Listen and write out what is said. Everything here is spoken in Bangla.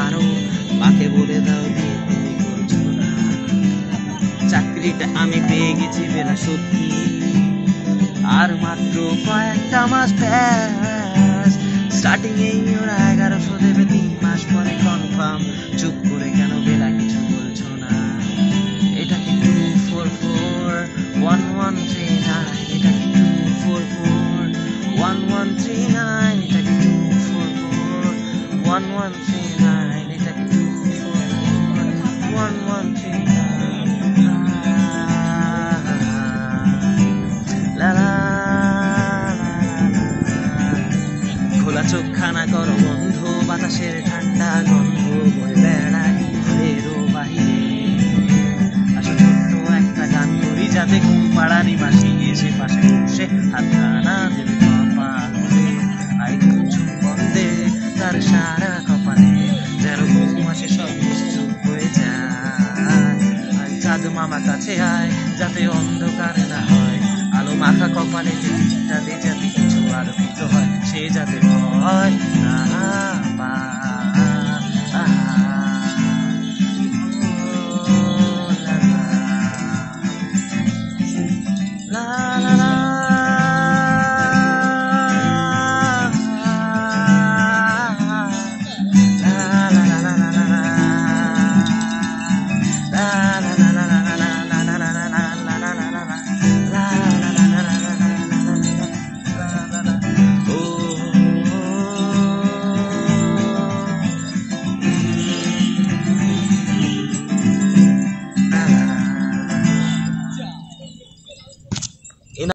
পারো মাকে বলে দাও বিয়ে তুমি করছো না। চাকরিটা আমি পেয়ে গেছি বেলা সত্যি, আর মাত্র কয়েকটা মাস ব্যাস। স্টার্টিং এই ওরা 1100 দেবে, 3 মাস পরে কনফার্ম। চুপ করে কেন বেলা কিছু বলছো না? এটা কি 2441139? এটা কি 2441139? এটা কি 2441139? এটা কি 2441139? খোলা চোখখানা করো বন্ধ, বাতাসের ঠান্ডা গন্ধ বয়ে বেড়ায় ঘরেরও বাহিরে। আসো ছোট্ট একটা গান করি, যাতে ঘুম পাড়া নিবাসী এসে পাশে বসে হাতখানা দেবে কপালে। আই ঝুম বন্ধে তার সারা কপালে, যেন ঘুম আসে সব নিশ্চুপ হয়ে যায়। চাঁদ মামা কাছে আয়, যাতে অন্ধকার না হয়, আলো মাখা কপালে